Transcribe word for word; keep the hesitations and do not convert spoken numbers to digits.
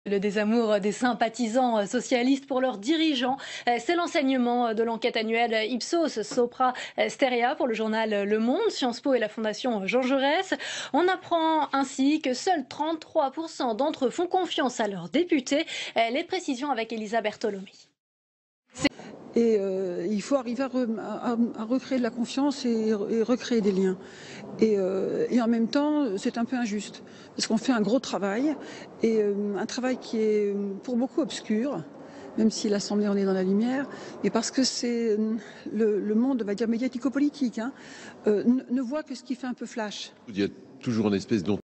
Le désamour des sympathisants socialistes pour leurs dirigeants, c'est l'enseignement de l'enquête annuelle Ipsos Sopra Steria pour le journal Le Monde, Sciences Po et la Fondation Jean Jaurès. On apprend ainsi que seuls trente-trois pour cent d'entre eux font confiance à leurs députés. Les précisions avec Elisa Bertolomé. Et euh, il faut arriver à, re, à, à recréer de la confiance et, et recréer des liens. Et, euh, et en même temps, c'est un peu injuste, parce qu'on fait un gros travail, et euh, un travail qui est pour beaucoup obscur, même si l'Assemblée en est dans la lumière, mais parce que c'est le, le monde, on va dire, médiatico-politique, hein, euh, ne, ne voit que ce qui fait un peu flash. Il y a toujours une espèce